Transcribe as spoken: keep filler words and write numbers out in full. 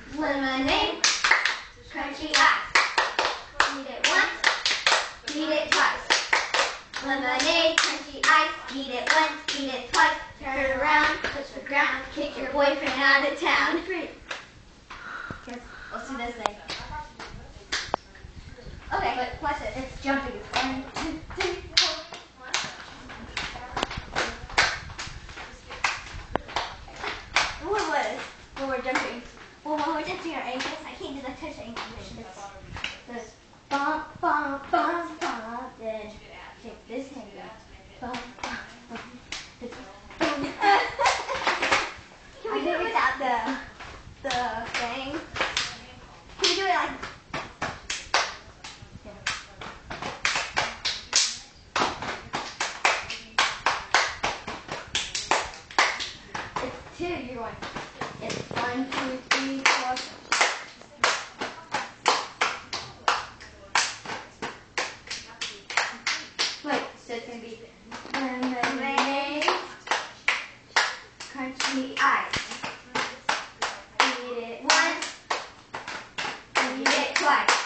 Lemonade, crunchy ice. Eat it once, eat it twice. Lemonade, crunchy ice. Eat it once, eat it twice. Turn around, touch the ground, kick your boyfriend out of town. Great. Let's do this thing. Okay, but watch it. It's jumping. It's one, two, three, four. What was? When we're jumping. Well, when we're touching our ankles, I can't do the touch ankle thing. This bump, bump, bump, bump. Then take this hand out. Bump, bump, bump. Can we do it without the the thing? Can we do it like? It's two. You're going. It's one, two, three, four. Wait, so it's gonna be lemonade, crunchy ice. Eat it once, eat it twice.